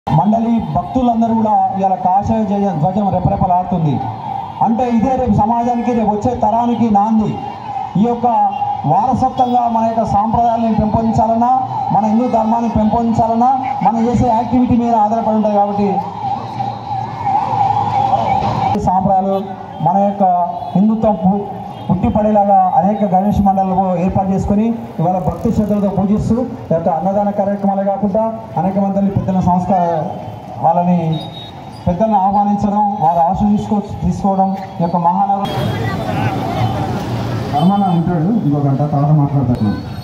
మండలి భక్తులందరూ కూడా ఇలా కాషాయ ధ్వజం రెపరెపలాడుతుంది. అంటే ఇదే రేపు సమాజానికి, రేపు వచ్చే తరానికి నాంది. ఈ యొక్క వారసత్వంగా మన యొక్క సాంప్రదాయాలను పెంపొందించాలన్నా, మన హిందూ ధర్మాన్ని పెంపొందించాలన్నా మనం చేసే యాక్టివిటీ మీద ఆధారపడి ఉంటుంది. కాబట్టి సాంప్రదాయాలు మన యొక్క హిందుత్వం పుట్టిపడేలాగా అనేక గణేష్ మండలాలు ఏర్పాటు చేసుకొని ఇవాళ భక్తి శ్రద్ధలతో పూజిస్తూ ఈ యొక్క అన్నదాన కార్యక్రమాలే కాకుండా అనేక మంది పెద్దల సంస్కార వాళ్ళని పెద్దలను ఆహ్వానించడం, వారు ఆశ తీసుకోవడం ఈ యొక్క మహానగరం ధర్మాన ఉంటాడు. ఇంకో గంట తర్వాత మాట్లాడుతున్నాను.